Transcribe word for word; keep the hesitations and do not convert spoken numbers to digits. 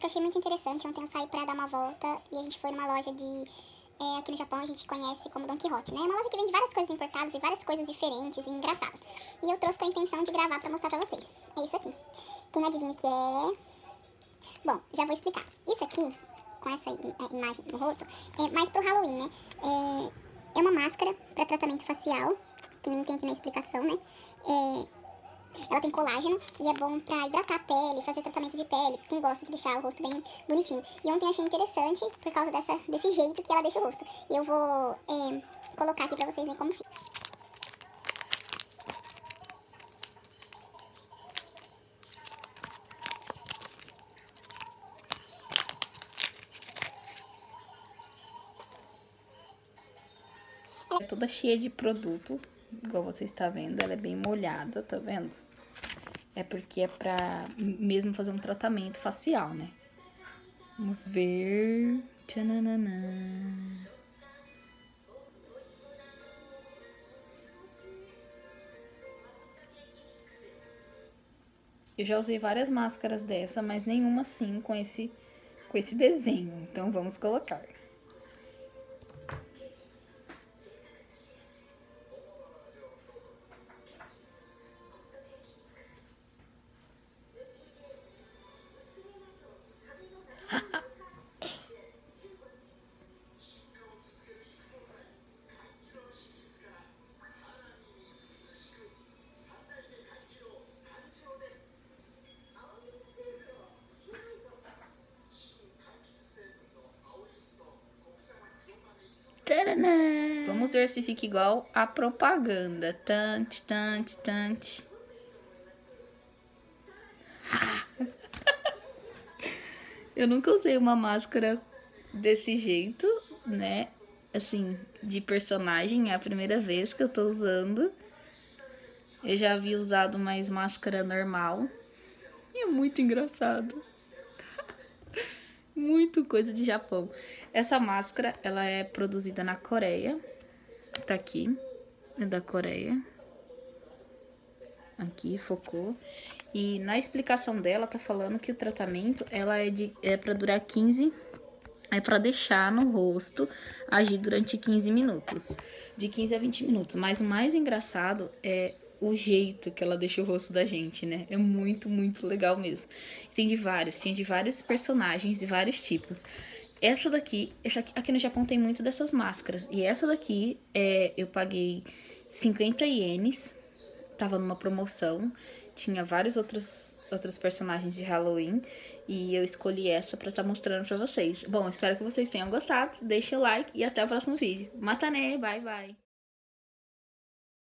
achei muito interessante. Ontem eu saí pra dar uma volta e a gente foi numa loja de... É, aqui no Japão a gente conhece como Don Quijote, né? É uma loja que vende várias coisas importadas e várias coisas diferentes e engraçadas. E eu trouxe com a intenção de gravar pra mostrar pra vocês. É isso aqui. Quem adivinha o que é? Bom, já vou explicar. Isso aqui, com essa imagem no rosto, é mais pro Halloween, né? É, é uma máscara pra tratamento facial, que nem tem aqui na explicação, né? É... Ela tem colágeno e é bom pra hidratar a pele, fazer tratamento de pele, quem gosta de deixar o rosto bem bonitinho. E ontem eu achei interessante por causa dessa, desse jeito que ela deixa o rosto. E eu vou é, colocar aqui pra vocês verem como fica. É toda cheia de produto, igual você está vendo, ela é bem molhada, tá vendo? É porque é pra mesmo fazer um tratamento facial, né? Vamos ver... Tchananã. Eu já usei várias máscaras dessa, mas nenhuma assim com esse, com esse desenho. Então vamos colocar. Tcharam! Vamos ver se fica igual a propaganda. Tante, tante, tante. Eu nunca usei uma máscara desse jeito, né? Assim, de personagem. É a primeira vez que eu tô usando. Eu já havia usado mais máscara normal. E é muito engraçado. Muito coisa de Japão. Essa máscara, ela é produzida na Coreia. Tá aqui. É da Coreia. Aqui, focou. E na explicação dela, tá falando que o tratamento, ela é, de, é pra durar quinze... É pra deixar no rosto agir durante quinze minutos. De quinze a vinte minutos. Mas o mais engraçado é o jeito que ela deixa o rosto da gente, né? É muito, muito legal mesmo. Tem de vários, tem de vários personagens, de vários tipos. Essa daqui, essa aqui, aqui no Japão tem muito dessas máscaras. E essa daqui, é, eu paguei cinquenta ienes. Tava numa promoção. Tinha vários outros, outros personagens de Halloween. E eu escolhi essa pra estar mostrando pra vocês. Bom, espero que vocês tenham gostado. Deixa o like e até o próximo vídeo. Matane, bye bye!